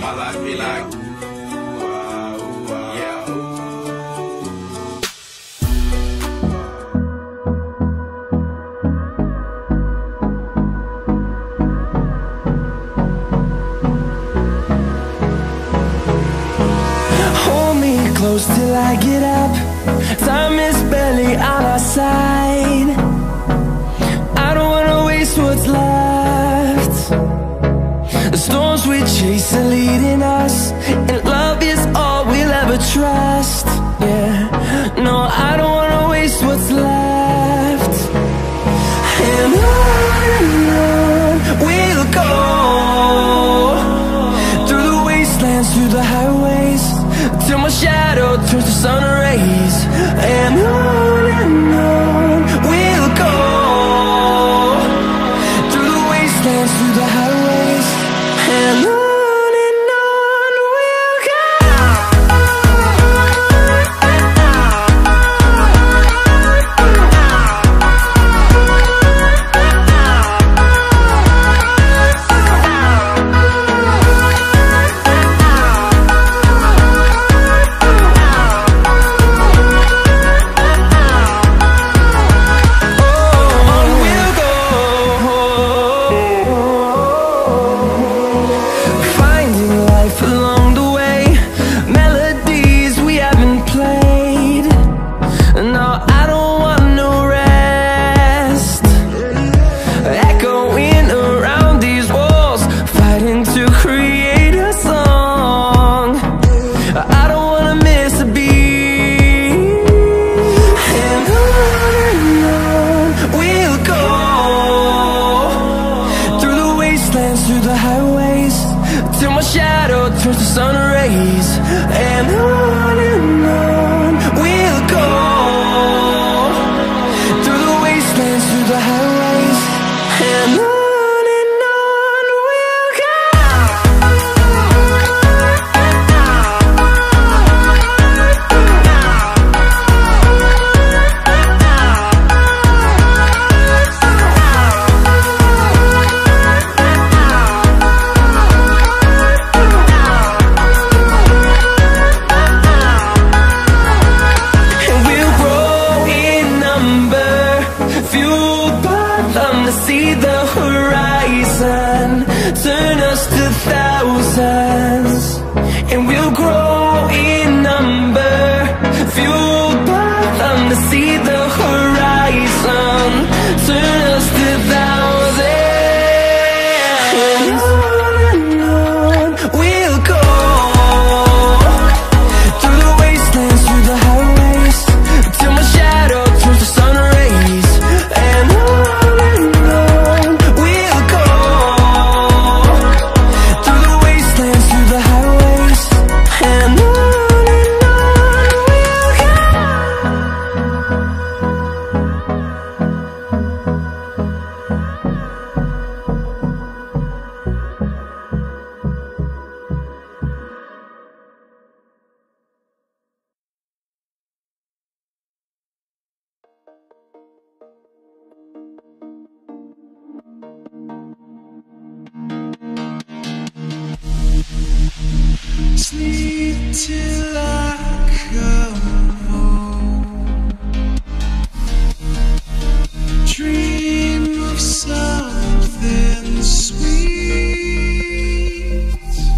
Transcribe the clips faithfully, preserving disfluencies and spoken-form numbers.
My life be like, ooh, ah, ooh, ah, yeah. Hold me close till I get up. Time is barely on our side. I don't wanna waste what's left. The storms we chase are leading us, and love is all we'll ever trust. Yeah, no, I don't wanna waste what's left. And on and on we'll go, through the wastelands, through the highways, till my shadow turns to sun rays. And on and on we'll go, through the wastelands, through the highways, and on. Through the highways, till my shadow turns to sun rays. And on and on we'll go, through the wastelands, through the highways, and on. See the horizon turn us to thousands, and we'll grow in number, fueled by them to see the horizon turn us to thousands. And on and on we'll go, through the wastelands, through the highways, till my shadow turns to sun rays. And on sleep till I come home, dream of something sweet.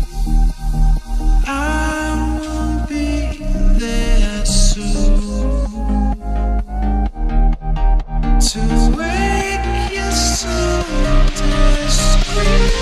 I will be there soon to wake you so discreet.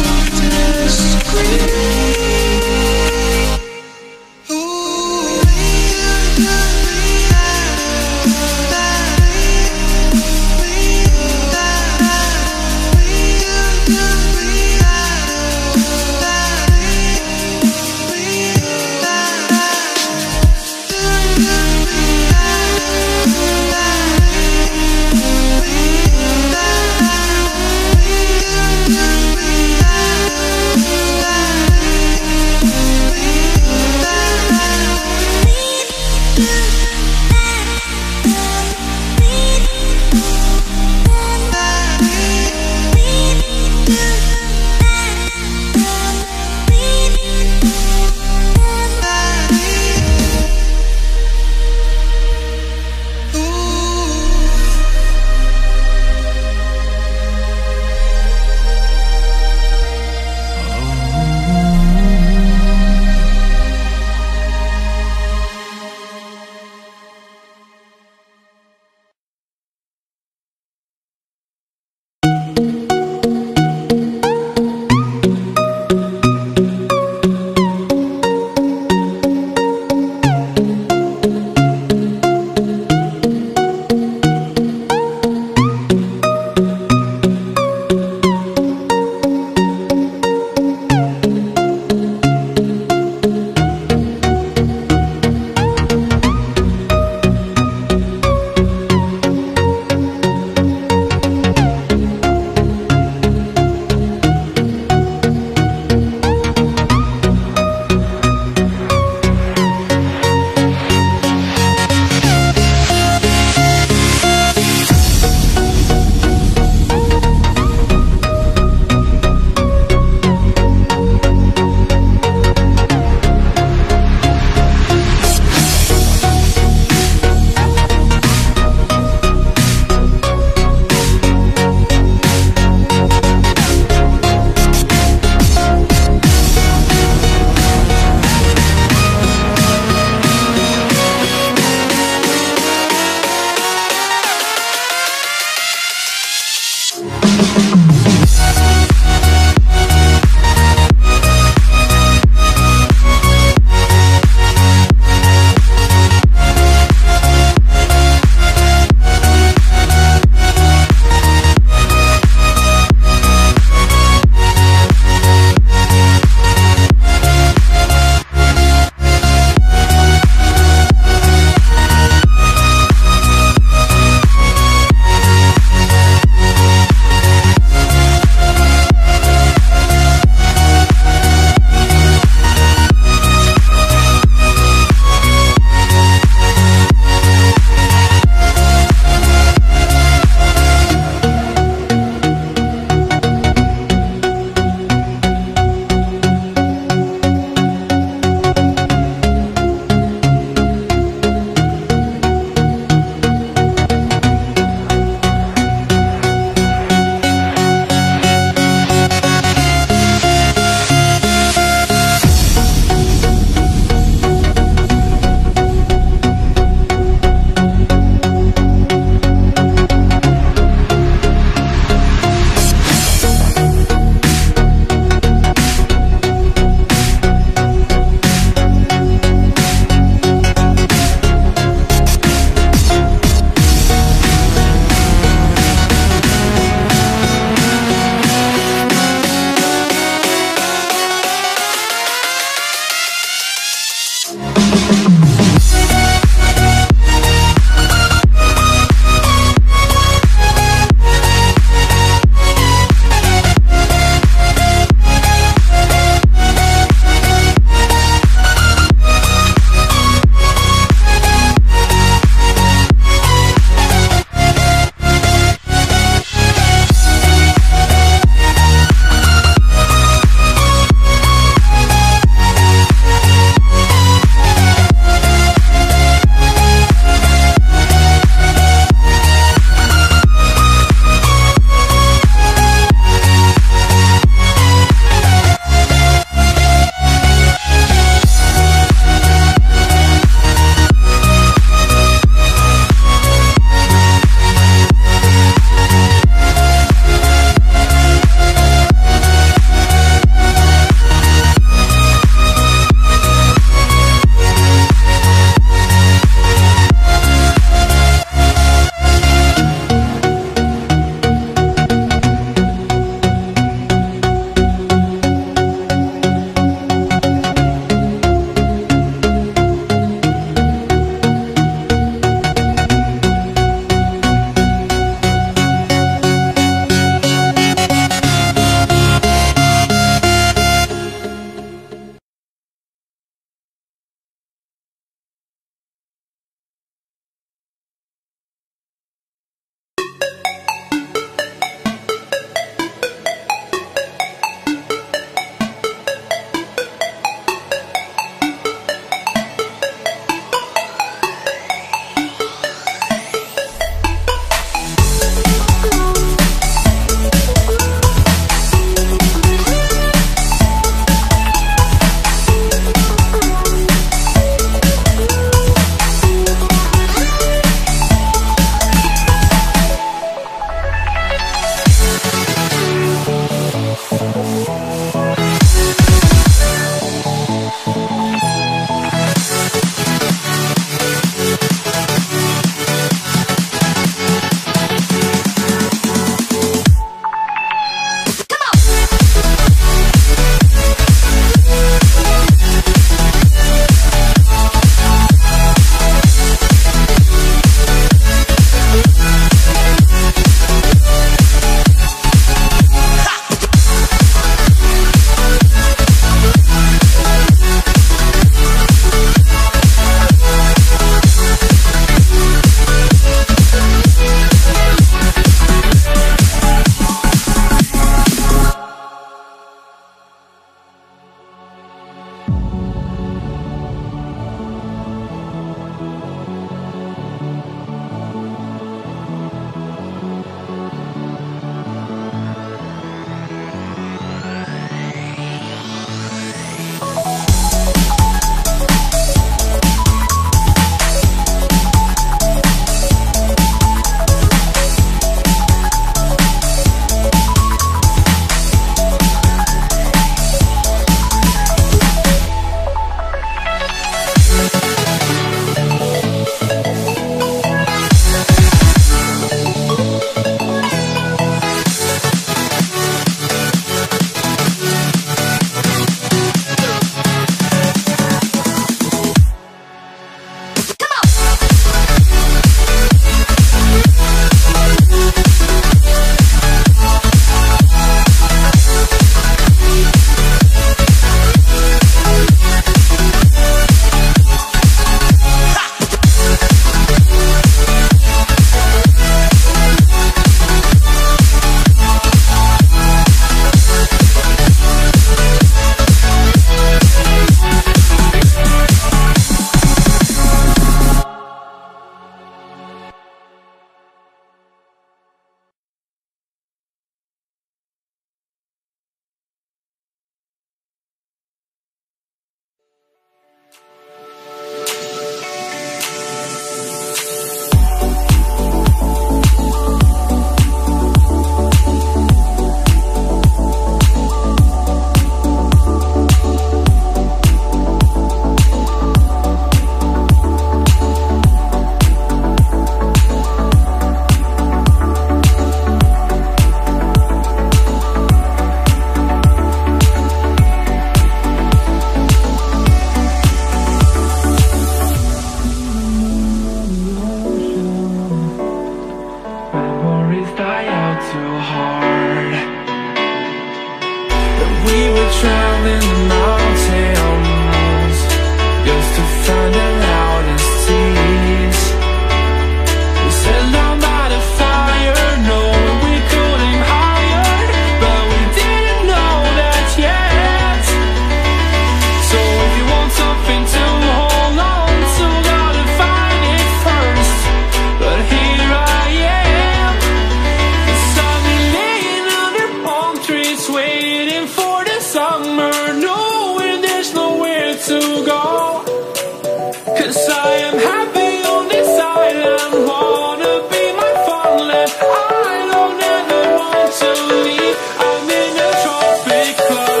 something to hold on to, gotta find it first. But here I am, 'cause I've been laying under palm trees, waiting for the summer, knowing there's nowhere to go. 'Cause I am happy on this island, wanna be my farmland. I don't ever want to leave, I'm in a tropic club.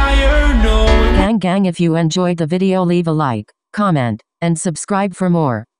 Gang, if you enjoyed the video, leave a like, comment, and subscribe for more.